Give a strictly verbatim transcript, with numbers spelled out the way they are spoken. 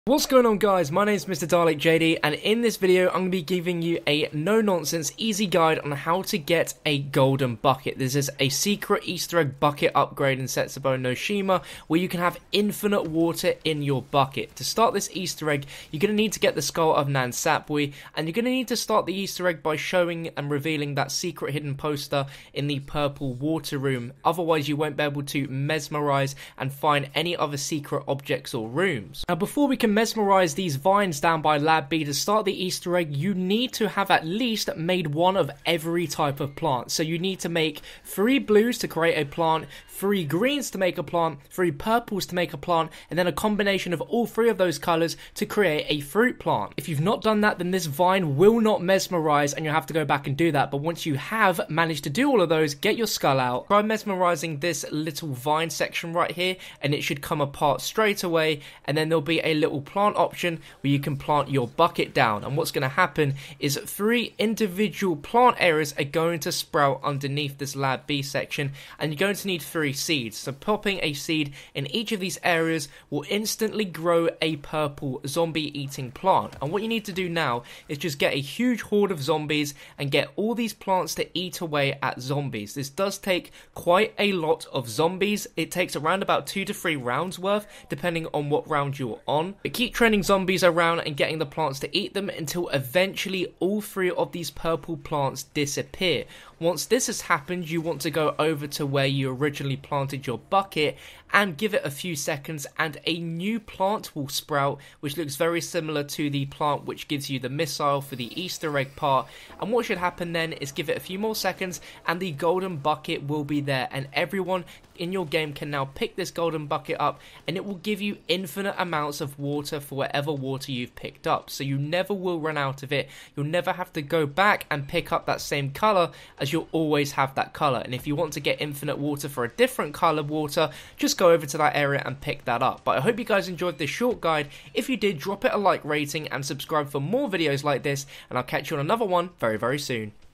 What's going on, guys? My name is Mister Dalek J D, and in this video I'm going to be giving you a no-nonsense easy guide on how to get a golden bucket. This is a secret Easter egg bucket upgrade in ZETSUBOU no Shima where you can have infinite water in your bucket. To start this Easter egg, you're going to need to get the skull of Nansapui, and you're going to need to start the Easter egg by showing and revealing that secret hidden poster in the purple water room. Otherwise you won't be able to mesmerize and find any other secret objects or rooms. Now, before we can mesmerize these vines down by Lab B to start the Easter egg, you need to have at least made one of every type of plant. So you need to make three blues to create a plant, three greens to make a plant, three purples to make a plant, and then a combination of all three of those colors to create a fruit plant. If you've not done that, then this vine will not mesmerize and you'll have to go back and do that. But once you have managed to do all of those, get your skull out, try mesmerizing this little vine section right here, and it should come apart straight away, and then there'll be a little plant option where you can plant your bucket down. And what's going to happen is three individual plant areas are going to sprout underneath this Lab B section, and you're going to need three seeds. So popping a seed in each of these areas will instantly grow a purple zombie eating plant. And what you need to do now is just get a huge horde of zombies and get all these plants to eat away at zombies. This does take quite a lot of zombies. It takes around about two to three rounds worth depending on what round you're on, but keep training zombies around and getting the plants to eat them until eventually all three of these purple plants disappear. Once this has happened, you want to go over to where you originally planted your bucket and give it a few seconds, and a new plant will sprout, which looks very similar to the plant which gives you the missile for the Easter egg part. And what should happen then is give it a few more seconds and the golden bucket will be there, and everyone in your game can now pick this golden bucket up, and it will give you infinite amounts of water for whatever water you've picked up. So you never will run out of it. You'll never have to go back and pick up that same color, as you'll always have that color. And if you want to get infinite water for a different color water, just go over to that area and pick that up. But I hope you guys enjoyed this short guide. If you did, drop it a like rating and subscribe for more videos like this, and I'll catch you on another one very very soon.